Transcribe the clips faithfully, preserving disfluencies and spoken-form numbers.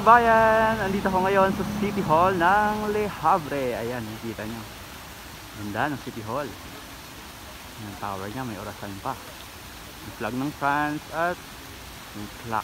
kabayan, andito ako ngayon sa City Hall ng Le Havre. Ayan, nakikita nyo. Ganda ng City Hall. Yung tower niya, may orasan pa. Yung flag ng France at yung clock.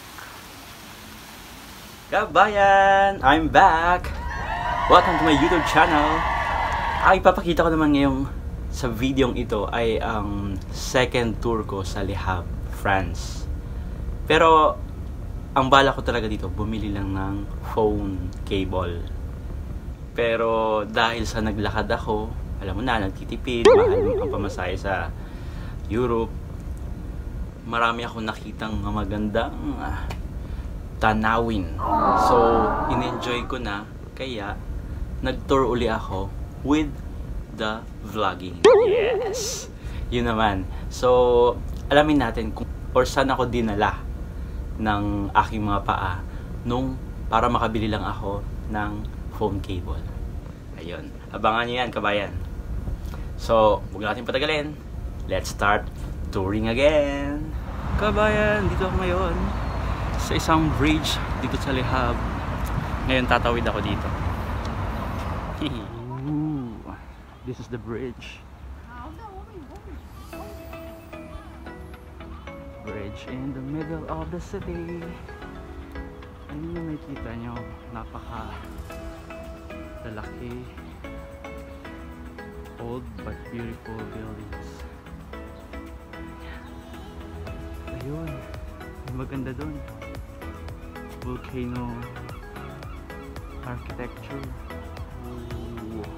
Kabayan, I'm back! Welcome to my YouTube channel. Ang ipapakita ko naman ngayong sa videong ito ay ang second tour ko sa Le Havre, France. Pero ang bala ko talaga dito, bumili lang ng phone cable. Pero dahil sa naglakad ako, alam mo na, nagtitipid, mahal ang pamasahe sa Europe, marami akong nakitang magandang uh, tanawin. So, in-enjoy ko na, kaya nag-tour uli ako with the vlogging. Yes! Yun naman. So, alamin natin kung or saan ako dinala ng aking mga paa nung para makabili lang ako ng phone cable. Ayun. Abangan nyo yan, kabayan. So, huwag natin patagalin. Let's start touring again. Kabayan, dito ako ngayon sa isang bridge dito sa Le Havre. Ngayon tatawid ako dito. Ooh, this is the bridge. Bridge in the middle of the city. Ayun yung makikita nyo, napaka lalaki, old but beautiful buildings. Ayun, yung maganda dun, volcano architecture. Ooh.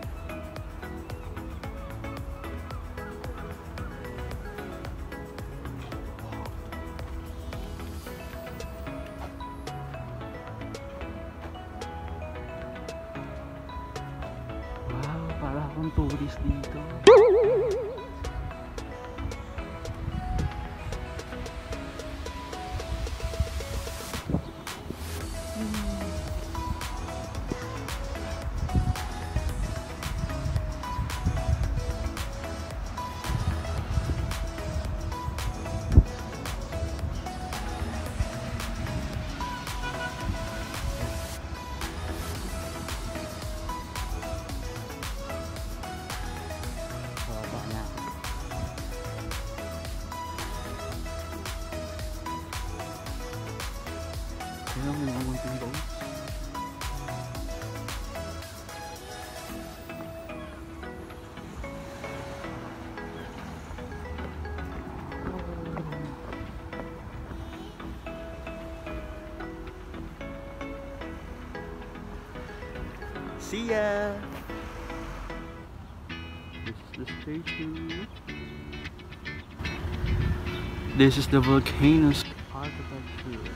Para akong tourist dito. Ayun, may mga munting boats. See ya! This is the station. This is the volcano's architecture.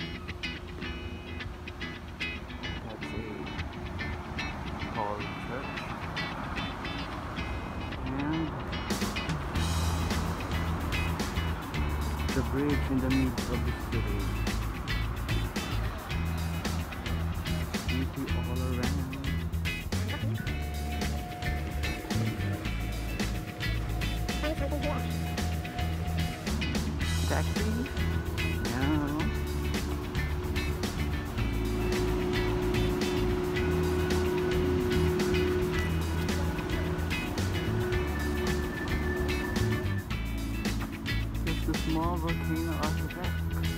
The bridge in the middle of the city. Beauty all around. Taxi? No. The small volcano architecture.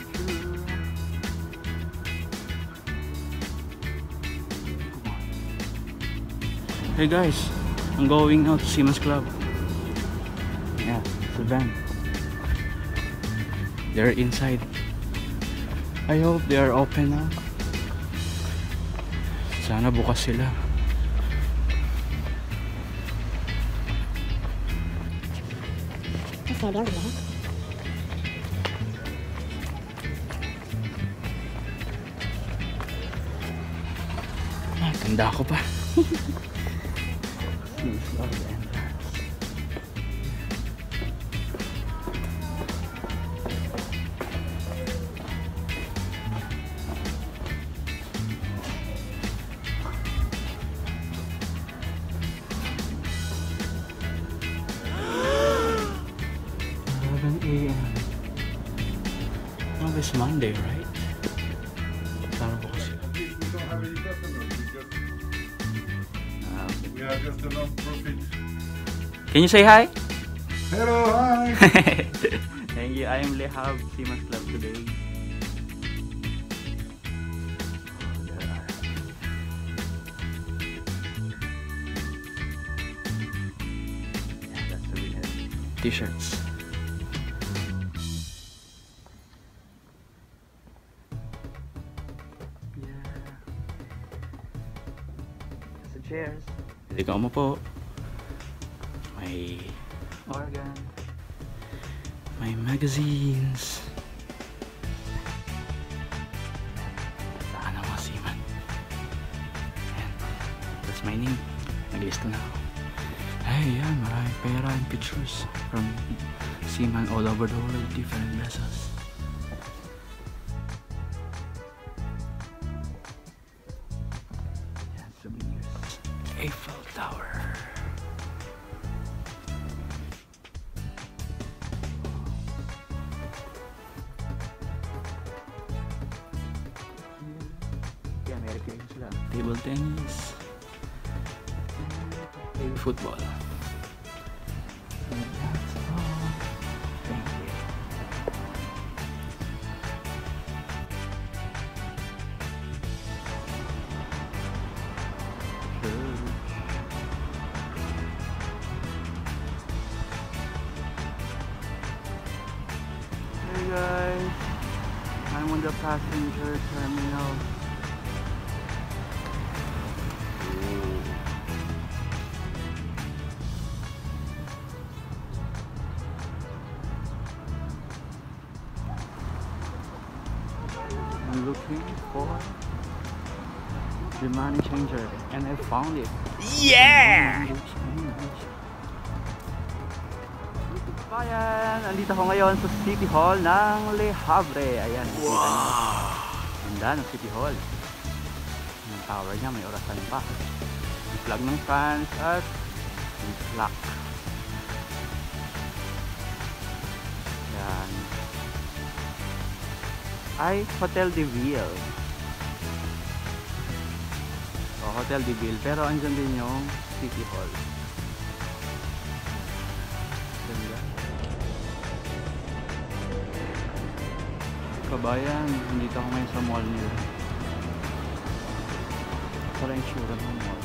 Hey guys, I'm going out to Seamans Club. Yeah, it's a van. They're inside. I hope they are open now. Sana bukas sila. Ah, tanda ko pa. eleven A M Oh, it's Monday, right? Tara bukas sila. many customers. We just Ah, okay. we are just a non-profit. Can you say hi? Hello, hi. Thank you. I am Le Havre Seamans Club today. Oh, there are. Yeah, that's the winner. T-shirts. Yeah. So cheers. Pwede ka umupo. May organ. May magazines. Saan ang mga seaman? Ayan. That's my name. Naglista na ako. Ay, yan. Maraming pera and pictures from seaman all over the world. Different vessels. Yan, souvenirs. Eiffel Tower. Table tennis, play football. And that's all. Thank you. Hey guys, I'm on the passenger terminal. I'm looking for the money changer and I found it. Yeah! Bayan, andito ako ngayon sa City Hall ng Le Havre. Ayan, wow! Ganda ng City Hall. Yung tower niya, may orasan pa. Yung flag ng France at yung clock. Ayan. Ay, Hotel de Ville. O, Hotel de Ville. Pero andyan din yung City Hall. Ganda. Kabayan, nandito ako ngayon sa mall nila. Parang yung tsura ng mall.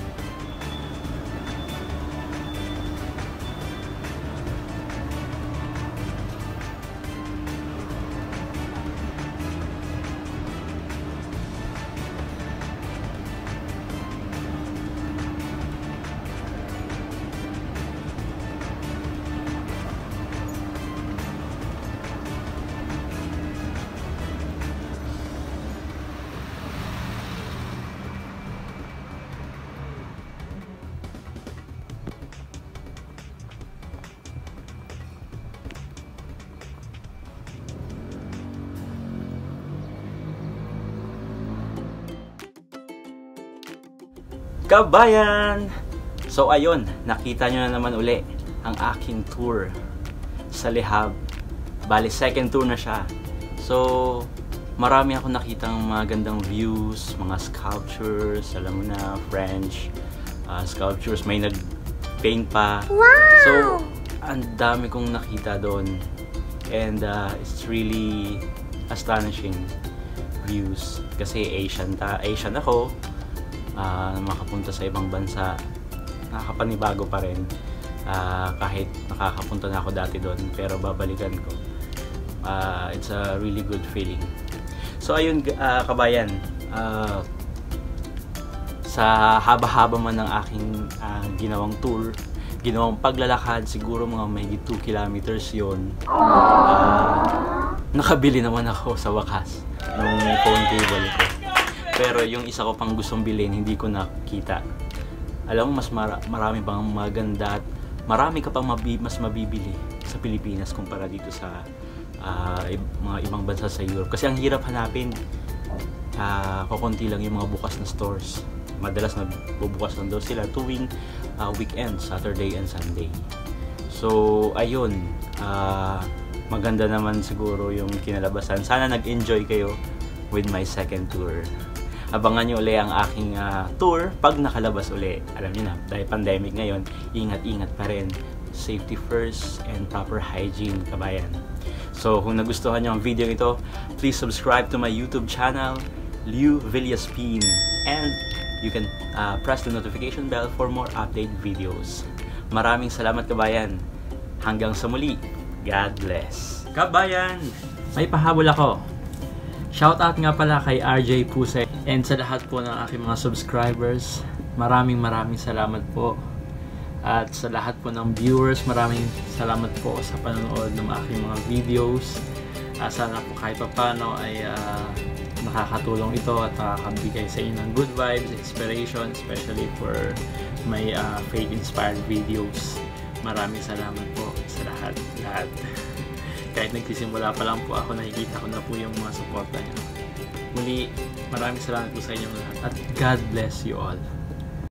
Kabayan! So ayun, nakita nyo na naman uli ang aking tour sa Le Havre. Bali, second tour na siya. So, marami ako nakitang mga gandang views, mga sculptures, alam mo na, French uh, sculptures, may nag-paint pa. Wow! So, ang dami kong nakita doon. And uh, it's really astonishing views. Kasi Asian, ta Asian ako. Uh, makapunta sa ibang bansa, nakakapanibago pa rin uh, kahit nakakapunta na ako dati doon, pero babalikan ko. Uh, it's a really good feeling. So ayun, uh, kabayan, uh, sa haba-haba man ng aking uh, ginawang tour, ginawang paglalakad, siguro mga may two kilometers yon. Uh, nakabili naman ako sa wakas ng phone cable ko. Pero yung isa ko pang gustong bilhin, hindi ko nakita. Alam mo, mas mara marami pang maganda at marami ka pang mabi mas mabibili sa Pilipinas kumpara dito sa uh, mga ibang bansa sa Europe. Kasi ang hirap hanapin. Uh, kukunti lang yung mga bukas na stores. Madalas nagbubukas lang daw sila tuwing uh, weekend, Saturday and Sunday. So, ayun. Uh, maganda naman siguro yung kinalabasan. Sana nag-enjoy kayo with my second tour. Abangan nyo uli ang aking uh, tour pag nakalabas uli. Alam niyo na, dahil pandemic ngayon, ingat-ingat pa rin. Safety first and proper hygiene, kabayan. So kung nagustuhan nyo ang video ito, please subscribe to my YouTube channel, Liu Villaspin, and you can uh, press the notification bell for more update videos. Maraming salamat, kabayan. Hanggang sa muli. God bless. Kabayan, may pahabol ako. Shoutout nga pala kay R J Puse and sa lahat po ng aking mga subscribers. Maraming maraming salamat po. At sa lahat po ng viewers, maraming salamat po sa panonood ng aking mga videos. Uh, sana po kahit papano ay uh, nakakatulong ito at nakakabigay sa inyo ng good vibes, inspiration, especially for my uh, faith-inspired videos. Maraming salamat po sa lahat, lahat. Kahit nagsisimula pa lang po ako, nakikita ko na po yung mga suporta niyo. Muli, maraming salamat po sa inyong lahat at God bless you all.